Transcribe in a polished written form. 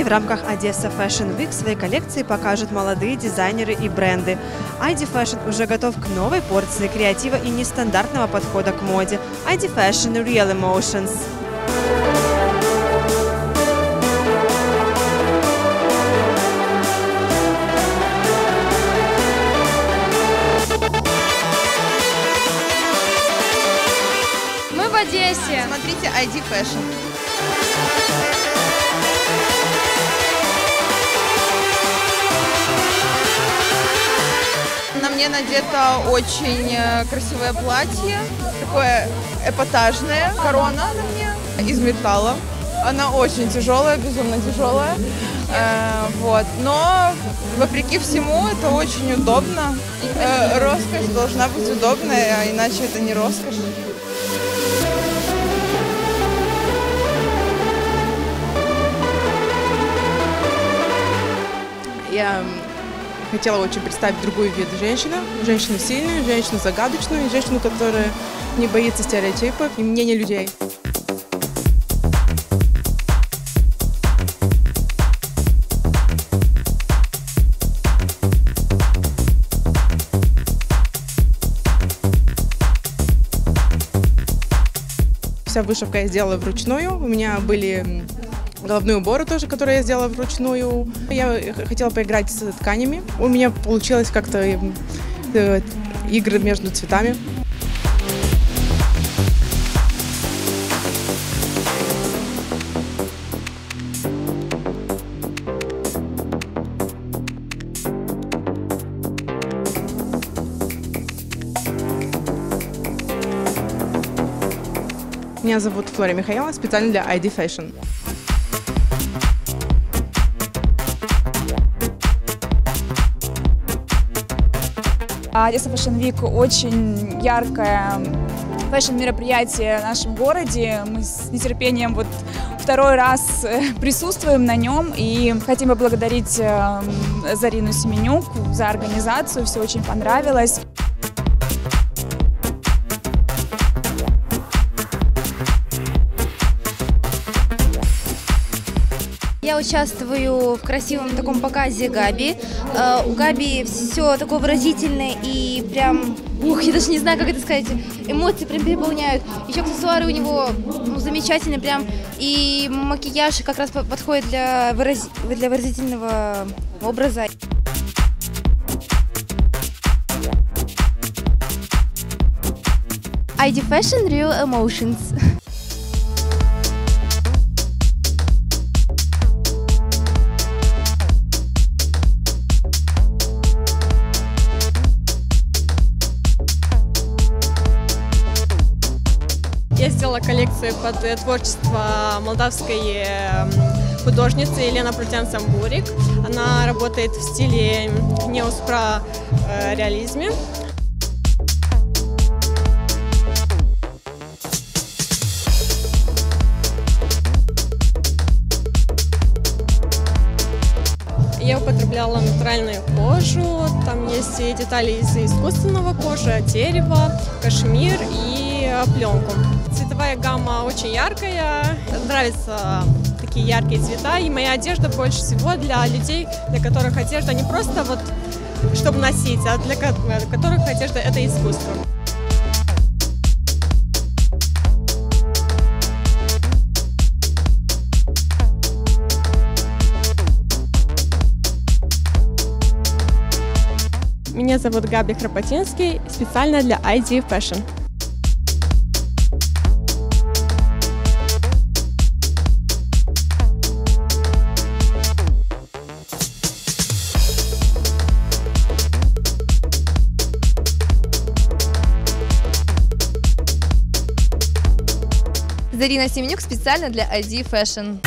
в рамках Одесса Fashion Week свои коллекции покажут молодые дизайнеры и бренды. ID Fashion уже готов к новой порции креатива и нестандартного подхода к моде. ID Fashion Real Emotions. Мы в Одессе. Смотрите ID Fashion. На мне надето очень красивое платье, такое эпатажное, корона на мне из металла. Она очень тяжелая, безумно тяжелая, вот. Но вопреки всему это очень удобно. Роскошь должна быть удобной, а иначе это не роскошь. Я хотела очень представить другой вид женщины. Женщину сильную, женщину загадочную, женщину, которая не боится стереотипов и мнений людей. Вся вышивка я сделала вручную. У меня были головные уборы тоже, которые я сделала вручную. Я хотела поиграть с тканями. У меня получилось как-то игры между цветами. Меня зовут Флория Михайлова, специально для ID Fashion. Одесса Fashion Week очень яркое фэшн-мероприятие в нашем городе. Мы с нетерпением второй раз присутствуем на нем и хотим поблагодарить Зарину Семенюк за организацию. Все очень понравилось. Я участвую в красивом таком показе Габи. У Габи все такое выразительное и прям, я даже не знаю, как это сказать, эмоции прям переполняют. Еще аксессуары у него замечательные прям, и макияж как раз подходит для выразительного образа. ID Fashion Real Emotions. Я сделала коллекцию под творчество молдавской художницы Елена Прутян-Самбурик. Она работает в стиле неоспра-реализме. Я употребляла натуральную кожу, там есть и детали из искусственного кожи, дерева, кашмир и пленку. Цветовая гамма очень яркая, нравятся такие яркие цвета, и моя одежда больше всего для людей, для которых одежда не просто чтобы носить, а для которых одежда – это искусство. Меня зовут Габи Храпотинский, специально для ID Fashion. Зарина Семенюк специально для ID Fashion.